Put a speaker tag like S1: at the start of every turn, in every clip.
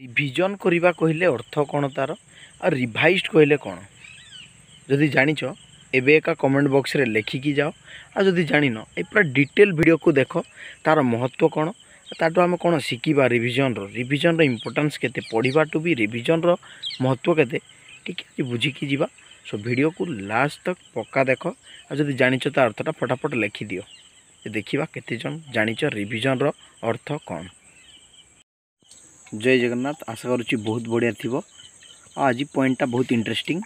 S1: Revision करवा कहले अर्थ कौन तार आ रिवाइज कहले कौन जदि जानिछ एबे एका कमेंट बॉक्स रे लेखिकी जाओ आ जदि जानिन ए पूरा डिटेल वीडियो को देख तार महत्व कौन ताटू आम कौन शिखा रिविजन रो इम्पोर्टेंस केते पढ़ा टू भी रिविजन रो महत्व केते टिके बुझिकी जीवा। सो वीडियो को लास्ट तक पक्का देख आ जदि जानिछ ता अर्थटा फटाफट लिखि दियो देखिबा केते जन जानिछ रिविजन रो अर्थ कौन। जय जगन्नाथ। आशा करुच्ची बहुत बढ़िया थी। आज पॉइंटा बहुत इंटरेस्टिंग।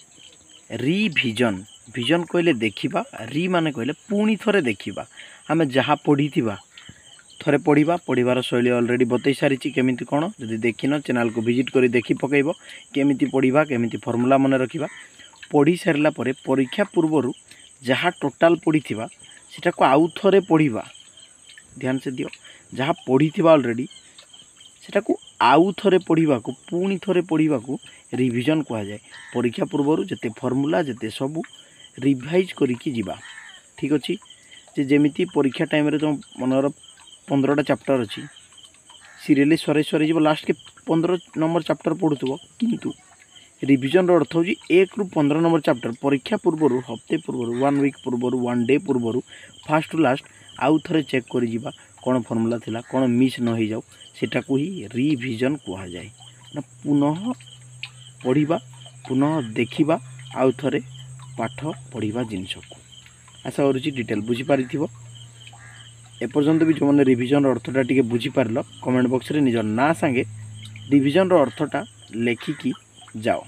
S1: रिविजन विजन कहले देखा रि माने कहले पुणी थरे देखा आम जहाँ पढ़ी थरे पढ़ा पढ़ार शैली अलरेडी बतई सारी केमी कौन जदि देखिन चैनल को विजिट कर देखी पकईब केमी पढ़ा केमी फर्मूला मन रखा पढ़ी सारा परीक्षा पूर्वर जहाँ टोटाल पढ़ी सेटा को आउ थे पढ़ा ध्यान से दियो जहाँ पढ़ी अलरेडी सेटा को आउ थे पढ़ा पुणी थे पढ़ा रिविजन कह जाए। परीक्षा पूर्वर जिते फर्मूला जिते सबू रिवाइज करिकी जीवा ठीक अच्छे जे जेमिति परीक्षा टाइम रे तुम मनर 15टा चैप्टर अच्छी सीरियली सरे सरे जीव लास्ट के 15 नंबर चैप्टर पढ़ुव किंतु रिविजन अर्थ हूँ 1 ରୁ 15 नंबर चैप्टर परीक्षा पूर्वर हफ्ते पूर्वर 1 वीक पूर्वर 1 डे पूर्वर फास्ट टू लास्ट आउ थे चेक कर जीवा कौन फर्मूला थिला कौन मिस न हो जाऊ सेटा को ही रिविजन कह जाए। पुनः पढ़ा पुनः देखा आउ थे पाठ पढ़ा जिनस को आशा करुच्ची डिटेल बुझीपारी एपर्यंत भी जो मैंने रिविजन अर्थटा टी बुझीपार कमेंट बॉक्स रे निजर ना सांगे रिविजन अर्थटा लेखिकी जाओ।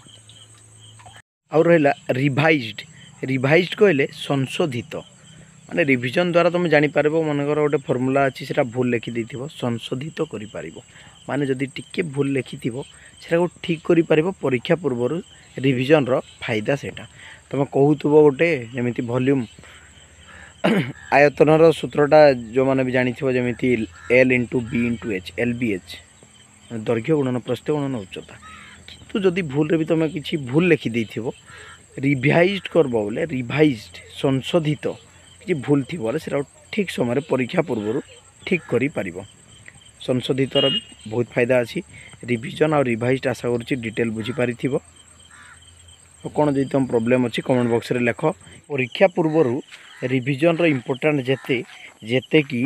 S1: आउ रहा रिवाइज्ड रिवाइज्ड कहले संशोधित माने रिविजन द्वारा तुम जापर मनकर गोटे फर्मूला अच्छी से भूल लिखि देथिबो संशोधित करि पारिबो माने जदि टिके भूल लिखिथिबो सेटा को ठीक करि पारिबो परीक्षा पूर्वर रिविजन रो फायदा सेटा तुम कहूथबो गोटे जेमिति वॉल्यूम आयतनर सूत्रटा जो मैंने भी जानिथिबो जेमिति L into B into H LBH दैर्घ्य गुणन प्रस्थ गुणन उच्चता किंतु जदि भूल रे भी तुम किछि भूल लिखि देथिबो रिवाइज्ड करबो बोले रिवाइज्ड संशोधित कि भूल थी बोले से ठीक समय परीक्षा पूर्व ठीक करि पारिबो। संशोधित भी बहुत फायदा अच्छी रिविजन और रिवाइज आशा करुच्ची डिटेल बुझीपारी कौन जब तुम प्रोब्लेम अच्छी कमेंट बॉक्स रे लेख। परीक्षा पूर्वर रिविजन रो इम्पोर्टेंट जेते जेते कि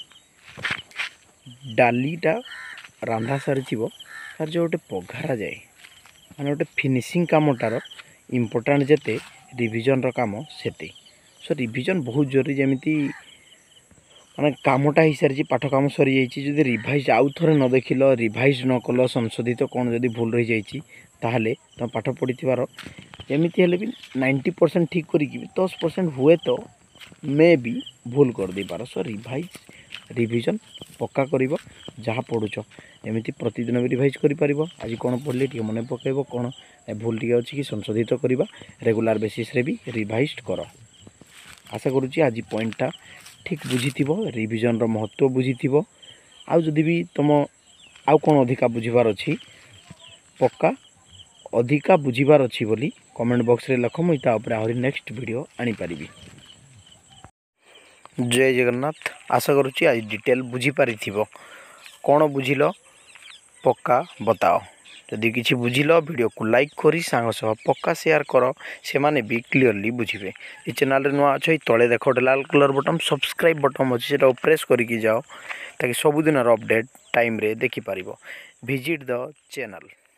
S1: डालीटा रांधा सारी तार जो गोटे पघारा जाए माने गोटे फिनिशिंग कामटार इम्पोर्टेंट जेते रिविजन रो काम सेते। सो रिविजन बहुत जरूरी जमीती माने कामटा हो सारी पाठ काम सरी जाइए रिवाइज आउ थे न देखिल रिवाइज न कल संशोधित कौन जदि भूल रही जाइए ताहले तुम पाठ पढ़ी एमती हेल्ले भी 90% ठीक करी 10% हुए तो मे भी भूल कर दे पार। सो रिवाइज रिविजन पक्का कर जहाँ पढ़ुच एमती प्रतिदिन भी रिवाइज कर आज कौन पढ़ली टे मन पकड़ कौन भूल टे अच्छी कि संशोधित करवा रेगुलर बेसिस रे भी रिवाइज कर। आशा करुच्ची आज पॉइंटा ठीक बुझी रिविजन रो महत्व बुझी आउ जदि भी तुम आउ कौन अधिका बुझीबार अच्छी पक्का अधिका बुझीबार अच्छी बोली कमेंट बॉक्स रे लिख मुझे आहरी नेक्स्ट वीडियो आनी पारिबी। जय जगन्नाथ। आशा करुच्ची आज डिटेल बुझीपारी कौन बुझिल पक्का बताओ जदि किसी बुझिल वीडियो को लाइक करी सांग सह पक्का शेयर कर से माने भी क्लीयरली बुझे। ये चैनल रे नुआ अच्छे तले देख गोटे लाल कलर बटन सब्सक्राइब बटन अच्छे से प्रेस करके जाओ ताकि सबुदिन अपडेट टाइम रे देखि पारिबो। Visit the channel.